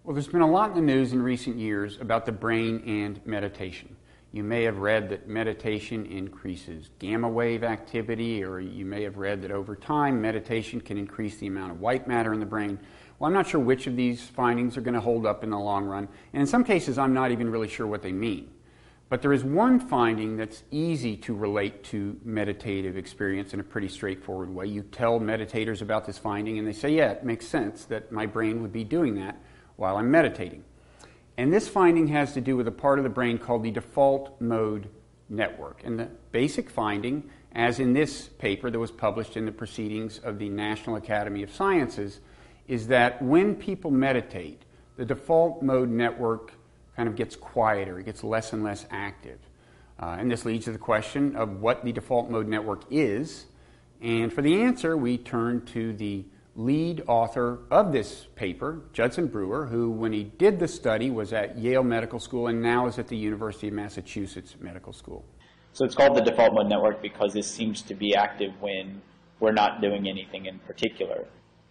Well, there's been a lot in the news in recent years about the brain and meditation. You may have read that meditation increases gamma wave activity, or you may have read that over time meditation can increase the amount of white matter in the brain. Well, I'm not sure which of these findings are going to hold up in the long run, and in some cases I'm not even really sure what they mean. But there is one finding that's easy to relate to meditative experience in a pretty straightforward way. You tell meditators about this finding and they say, yeah, it makes sense that my brain would be doing that while I'm meditating. And this finding has to do with a part of the brain called the default mode network. And the basic finding, as in this paper that was published in the Proceedings of the National Academy of Sciences, is that when people meditate, the default mode network kind of gets quieter, it gets less and less active. And this leads to the question of what the default mode network is. And for the answer, we turn to the lead author of this paper, Judson Brewer, who, when he did the study, was at Yale Medical School and now is at the University of Massachusetts Medical School. So it's called the default mode network because this seems to be active when we're not doing anything in particular.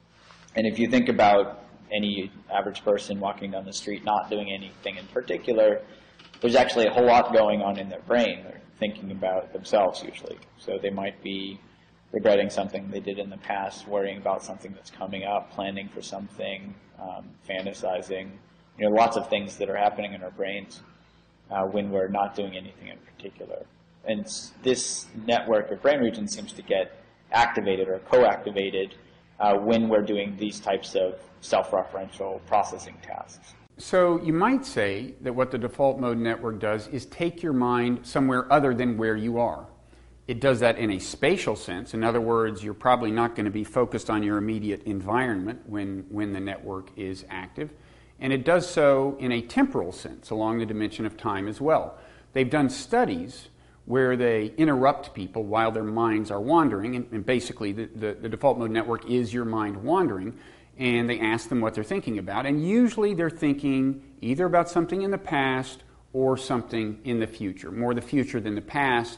And if you think about any average person walking down the street not doing anything in particular, there's actually a whole lot going on in their brain. They're thinking about themselves usually. So they might be regretting something they did in the past, worrying about something that's coming up, planning for something, fantasizing. Lots of things that are happening in our brains when we're not doing anything in particular. And this network of brain regions seems to get activated or co-activated when we're doing these types of self-referential processing tasks. So you might say that what the default mode network does is take your mind somewhere other than where you are. It does that in a spatial sense. In other words, you're probably not going to be focused on your immediate environment when the network is active. And it does so in a temporal sense, along the dimension of time as well. They've done studies where they interrupt people while their minds are wandering, and basically the default mode network is your mind wandering, and they ask them what they're thinking about. And usually they're thinking either about something in the past or something in the future, more the future than the past,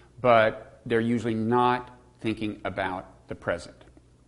but they're usually not thinking about the present.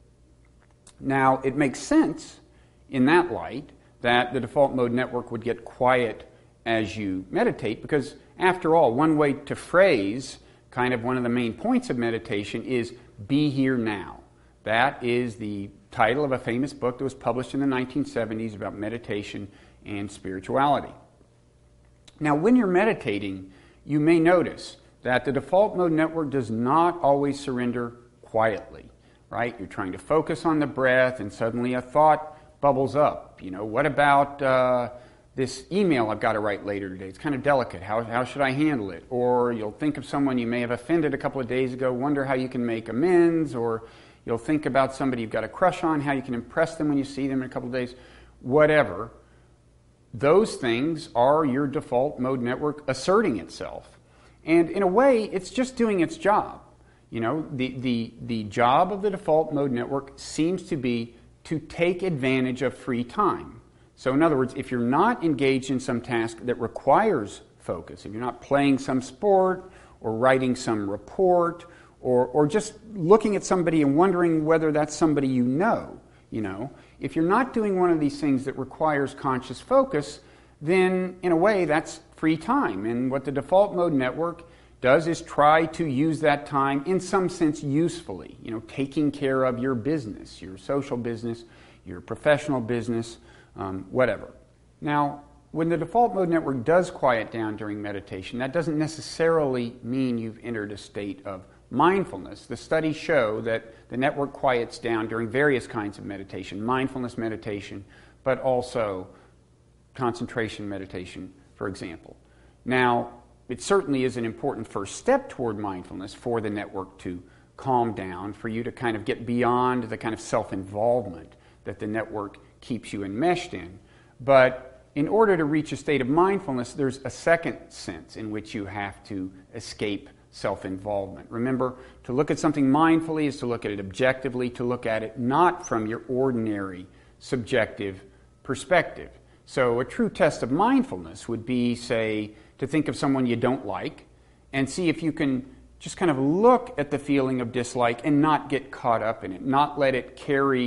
Now, it makes sense in that light that the default mode network would get quiet as you meditate, because after all, one way to phrase kind of one of the main points of meditation is be here now. That is the title of a famous book that was published in the 1970s about meditation and spirituality. Now, when you're meditating, you may notice that the default mode network does not always surrender quietly, right? You're trying to focus on the breath and suddenly a thought bubbles up. What about this email I've got to write later today? It's kind of delicate. How should I handle it? Or you'll think of someone you may have offended a couple of days ago, wonder how you can make amends, or you'll think about somebody you've got a crush on, how you can impress them when you see them in a couple of days. Whatever. Those things are your default mode network asserting itself. And in a way, it's just doing its job. The job of the default mode network seems to be to take advantage of free time. So in other words, if you're not engaged in some task that requires focus, if you're not playing some sport or writing some report or just looking at somebody and wondering whether that's somebody you know, if you're not doing one of these things that requires conscious focus, then in a way that's free time. And what the default mode network does is try to use that time in some sense usefully, taking care of your business, your social business, your professional business, whatever. Now, when the default mode network does quiet down during meditation, that doesn't necessarily mean you've entered a state of mindfulness. The studies show that the network quiets down during various kinds of meditation, mindfulness meditation, but also concentration meditation, for example. Now, it certainly is an important first step toward mindfulness for the network to calm down, for you to kind of get beyond the kind of self-involvement that the network keeps you enmeshed in. But in order to reach a state of mindfulness, there's a second sense in which you have to escape self-involvement. Remember, to look at something mindfully is to look at it objectively, to look at it not from your ordinary subjective perspective. So a true test of mindfulness would be, say, to think of someone you don't like and see if you can just kind of look at the feeling of dislike and not get caught up in it, not let it carry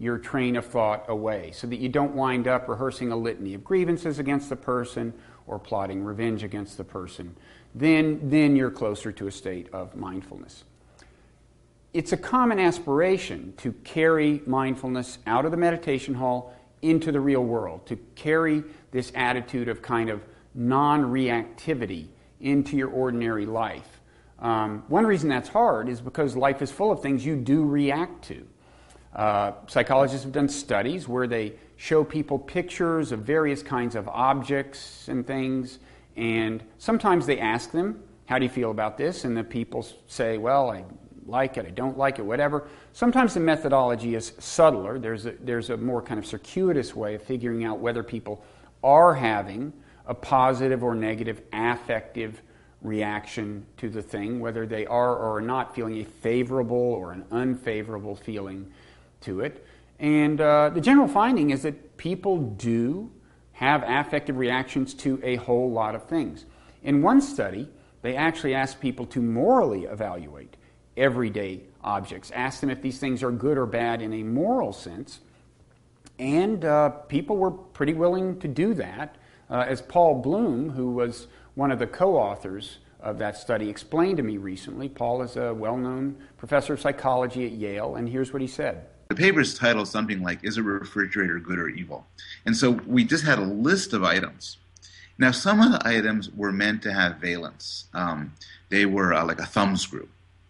your train of thought away so that you don't wind up rehearsing a litany of grievances against the person or plotting revenge against the person. Then you're closer to a state of mindfulness. It's a common aspiration to carry mindfulness out of the meditation hall into the real world, to carry this attitude of kind of non-reactivity into your ordinary life. One reason that's hard is because life is full of things you do react to. Psychologists have done studies where they show people pictures of various kinds of objects and things, and sometimes they ask them, how do you feel about this? And the people say, well, I like it, I don't like it, whatever. Sometimes the methodology is subtler. There's a more kind of circuitous way of figuring out whether people are having a positive or negative affective reaction to the thing, whether they are or are not feeling a favorable or an unfavorable feeling to it. And the general finding is that people do have affective reactions to a whole lot of things. In one study, they actually asked people to morally evaluate everyday objects, asked them if these things are good or bad in a moral sense, and people were pretty willing to do that. As Paul Bloom, who was one of the co-authors of that study, explained to me recently. Paul is a well-known professor of psychology at Yale, and here's what he said. The paper is titled something like, Is a Refrigerator Good or Evil? And so we just had a list of items. Now, some of the items were meant to have valence. They were like a thumb screw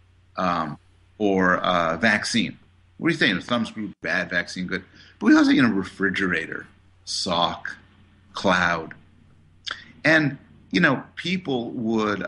or a vaccine. What are you saying? A thumb screw, bad, vaccine, good. But we also, refrigerator, sock, cloud. And, people would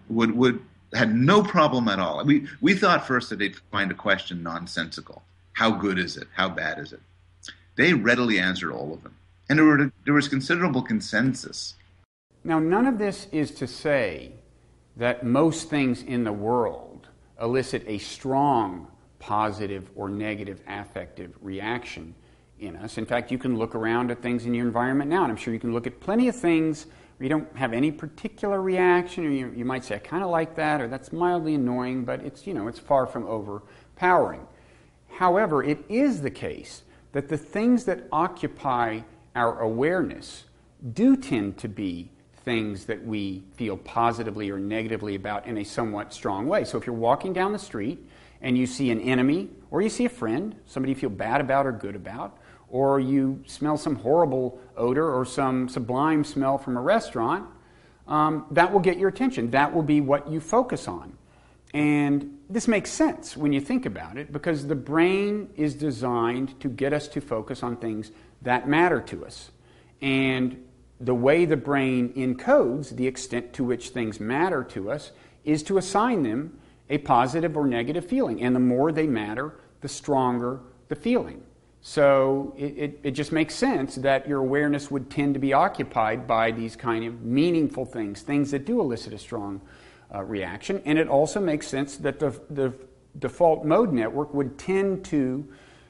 had no problem at all. We thought first that they'd find a question nonsensical. How good is it? How bad is it? They readily answered all of them. And there was considerable consensus. Now, none of this is to say that most things in the world elicit a strong positive or negative affective reaction in us. In fact, you can look around at things in your environment now, and I'm sure you can look at plenty of things where you don't have any particular reaction, or you might say, I kind of like that, or that's mildly annoying, but it's far from overpowering. However, it is the case that the things that occupy our awareness do tend to be things that we feel positively or negatively about in a somewhat strong way. So if you're walking down the street and you see an enemy, or you see a friend, somebody you feel bad about or good about, or you smell some horrible odor or some sublime smell from a restaurant, that will get your attention. That will be what you focus on. And this makes sense when you think about it, because the brain is designed to get us to focus on things that matter to us. And the way the brain encodes the extent to which things matter to us is to assign them a positive or negative feeling. And the more they matter, the stronger the feeling. So it just makes sense that your awareness would tend to be occupied by these kind of meaningful things that do elicit a strong reaction. And it also makes sense that the default mode network would tend to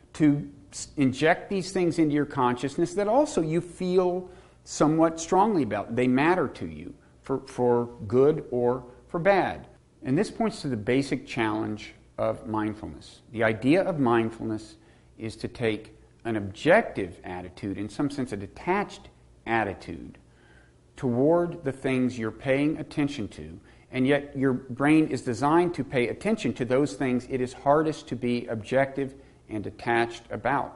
inject these things into your consciousness that also you feel somewhat strongly about. They matter to you for good or for bad. And this points to the basic challenge of mindfulness. The idea of mindfulness is to take an objective attitude, in some sense a detached attitude, toward the things you're paying attention to, and yet your brain is designed to pay attention to those things it is hardest to be objective and detached about.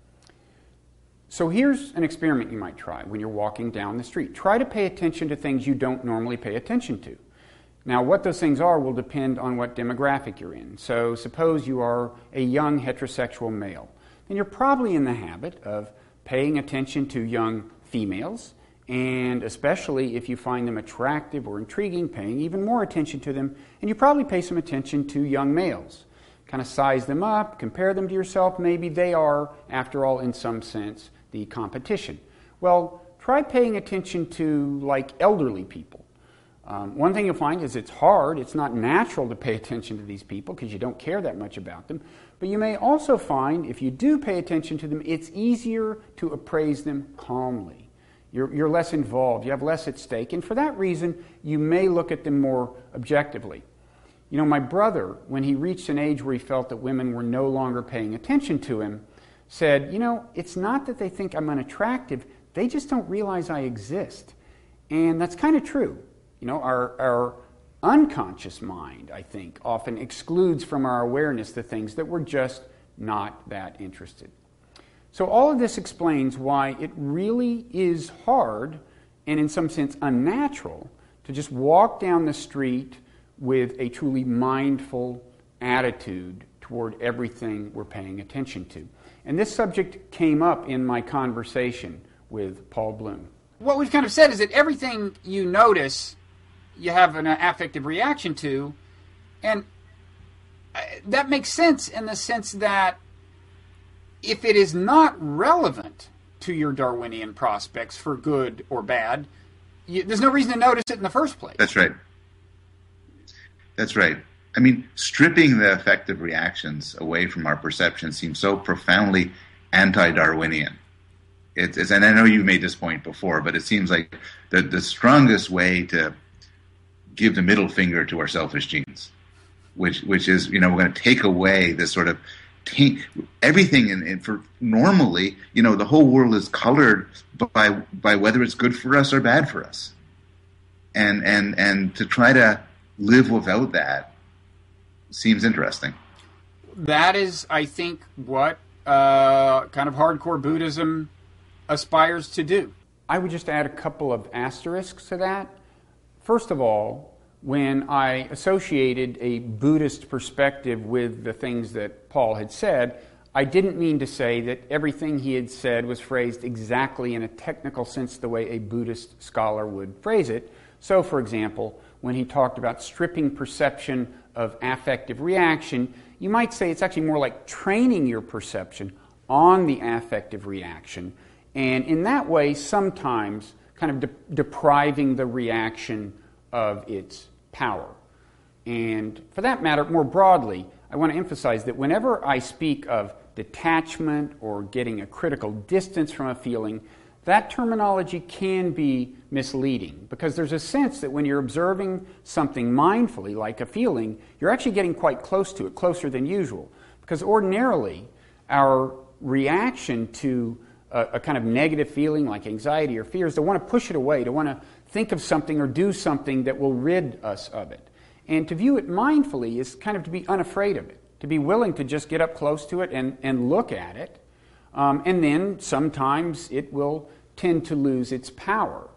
So here's an experiment you might try when you're walking down the street. Try to pay attention to things you don't normally pay attention to. Now, what those things are will depend on what demographic you're in. So suppose you are a young heterosexual male. Then you're probably in the habit of paying attention to young females, and especially if you find them attractive or intriguing, paying even more attention to them. And you probably pay some attention to young males. Kind of size them up, compare them to yourself. Maybe they are, after all, in some sense, the competition. Well, try paying attention to, like, elderly people. One thing you'll find is it's hard. It's not natural to pay attention to these people because you don't care that much about them. But you may also find, if you do pay attention to them, it's easier to appraise them calmly. You're less involved. You have less at stake. And for that reason, you may look at them more objectively. My brother, when he reached an age where he felt that women were no longer paying attention to him, said, it's not that they think I'm unattractive, they just don't realize I exist. And that's kind of true. Our unconscious mind, I think, often excludes from our awareness the things that we're just not that interested. So all of this explains why it really is hard and in some sense unnatural to just walk down the street with a truly mindful attitude toward everything we're paying attention to. And this subject came up in my conversation with Paul Bloom. What we've kind of said is that everything you notice, you have an affective reaction to, and that makes sense in the sense that if it is not relevant to your Darwinian prospects for good or bad, there's no reason to notice it in the first place. That's right. That's right. I mean, stripping the affective reactions away from our perception seems so profoundly anti-Darwinian. It's, and I know you made this point before, but it seems like the strongest way to give the middle finger to our selfish genes, which is, we're going to take away this sort of everything. And for normally, the whole world is colored by whether it's good for us or bad for us, and to try to live without that seems interesting. That is, I think, what kind of hardcore Buddhism aspires to do. I would just add a couple of asterisks to that. First of all, when I associated a Buddhist perspective with the things that Paul had said, I didn't mean to say that everything he had said was phrased exactly in a technical sense the way a Buddhist scholar would phrase it. So, for example, when he talked about stripping perception of affective reaction, you might say it's actually more like training your perception on the affective reaction, and in that way sometimes kind of depriving the reaction of its power. And for that matter, more broadly, I want to emphasize that whenever I speak of detachment or getting a critical distance from a feeling, that terminology can be misleading, because there's a sense that when you're observing something mindfully, like a feeling, you're actually getting quite close to it, closer than usual. Because ordinarily, our reaction to a kind of negative feeling like anxiety or fear is to want to push it away, to want to think of something or do something that will rid us of it. And to view it mindfully is kind of to be unafraid of it, to be willing to just get up close to it and look at it. And then sometimes it will tend to lose its power.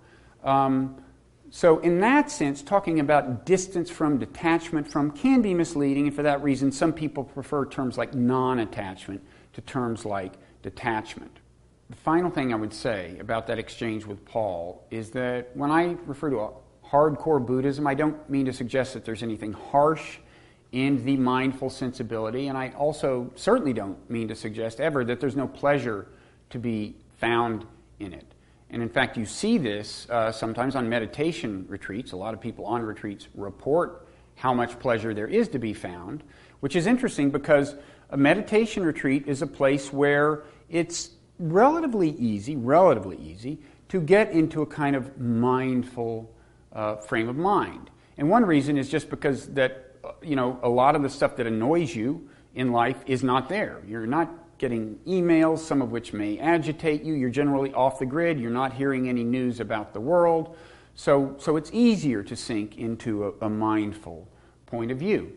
So in that sense, talking about distance from, detachment from, can be misleading, and for that reason some people prefer terms like non-attachment to terms like detachment. The final thing I would say about that exchange with Paul is that when I refer to a hardcore Buddhism, I don't mean to suggest that there's anything harsh in the mindful sensibility, and I also certainly don't mean to suggest ever that there's no pleasure to be found in it. And in fact, you see this sometimes on meditation retreats. A lot of people on retreats report how much pleasure there is to be found, which is interesting because a meditation retreat is a place where it's relatively easy to get into a kind of mindful frame of mind. And one reason is just because that, a lot of the stuff that annoys you in life is not there. You're not getting emails, some of which may agitate you. You're generally off the grid. You're not hearing any news about the world. So it's easier to sink into a mindful point of view.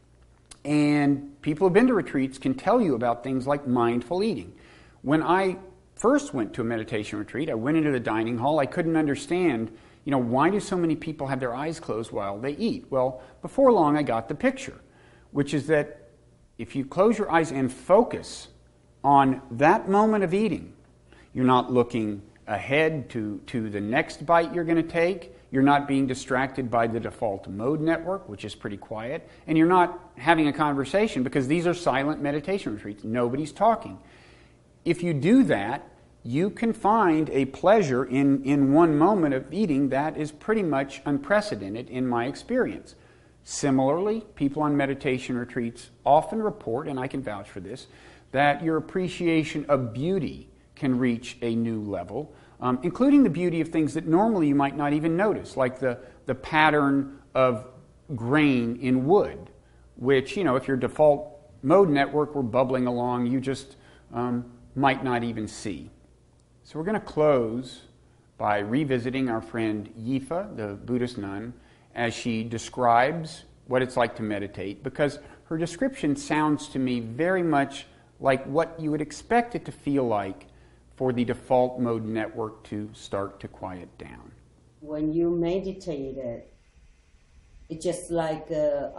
And people who've been to retreats can tell you about things like mindful eating. When I first went to a meditation retreat, I went into the dining hall. I couldn't understand, why do so many people have their eyes closed while they eat? Well, before long I got the picture, which is that if you close your eyes and focus on that moment of eating, you're not looking ahead to the next bite you're going to take. You're not being distracted by the default mode network, which is pretty quiet. And you're not having a conversation because these are silent meditation retreats. Nobody's talking. If you do that, you can find a pleasure in one moment of eating that is pretty much unprecedented in my experience. Similarly, people on meditation retreats often report, and I can vouch for this, that your appreciation of beauty can reach a new level, including the beauty of things that normally you might not even notice, like the pattern of grain in wood, which, if your default mode network were bubbling along, you just might not even see. So we're going to close by revisiting our friend Yifa, the Buddhist nun, as she describes what it's like to meditate, because her description sounds to me very much like what you would expect it to feel like for the default mode network to start to quiet down. When you meditate, it's just like the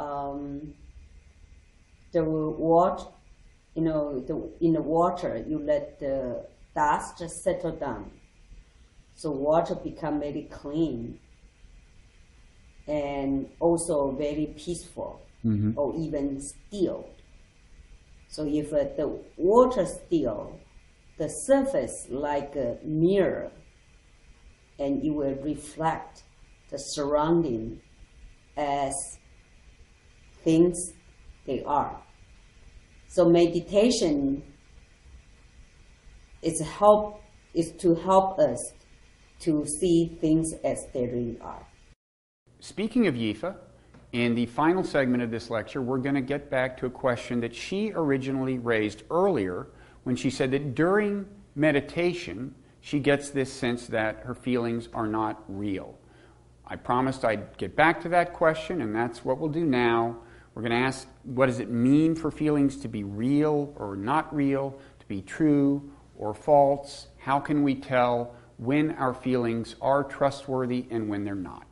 water, in the water, you let the dust settle down. So water become very clean and also very peaceful, or even still. So if the water still, the surface like a mirror, and you will reflect the surrounding as things they are. So meditation is to help us to see things as they really are. Speaking of Yifa, in the final segment of this lecture, we're going to get back to a question that she originally raised earlier when she said that during meditation, she gets this sense that her feelings are not real. I promised I'd get back to that question, and that's what we'll do now. We're going to ask, what does it mean for feelings to be real or not real, to be true or false? How can we tell when our feelings are trustworthy and when they're not?